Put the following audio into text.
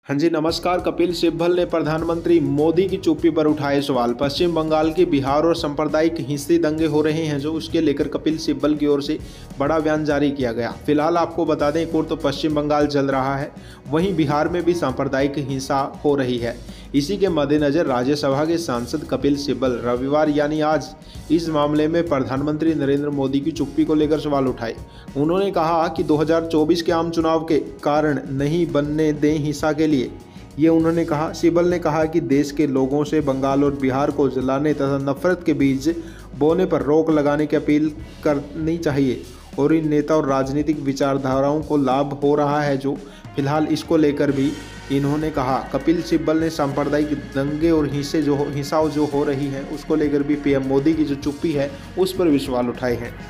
हाँ जी नमस्कार। कपिल सिब्बल ने प्रधानमंत्री मोदी की चुप्पी पर उठाए सवाल। पश्चिम बंगाल के बिहार और सांप्रदायिक हिंसी दंगे हो रहे हैं जो उसके लेकर कपिल सिब्बल की ओर से बड़ा बयान जारी किया गया। फिलहाल आपको बता दें, एक ओर तो पश्चिम बंगाल जल रहा है, वहीं बिहार में भी सांप्रदायिक हिंसा हो रही है। इसी के मद्देनजर राज्यसभा के सांसद कपिल सिब्बल रविवार यानी आज इस मामले में प्रधानमंत्री नरेंद्र मोदी की चुप्पी को लेकर सवाल उठाए। उन्होंने कहा कि 2024 के आम चुनाव के कारण नहीं बनने दें हिंसा के लिए। ये उन्होंने कहा। सिब्बल ने कहा कि देश के लोगों से बंगाल और बिहार को जलाने तथा नफरत के बीज बोने पर रोक लगाने की अपील करनी चाहिए और इन नेता और राजनीतिक विचारधाराओं को लाभ हो रहा है जो फिलहाल इसको लेकर भी इन्होंने कहा। कपिल सिब्बल ने सांप्रदायिक दंगे और हिंसा जो हो रही है उसको लेकर भी पीएम मोदी की जो चुप्पी है उस पर भी सवाल उठाए हैं।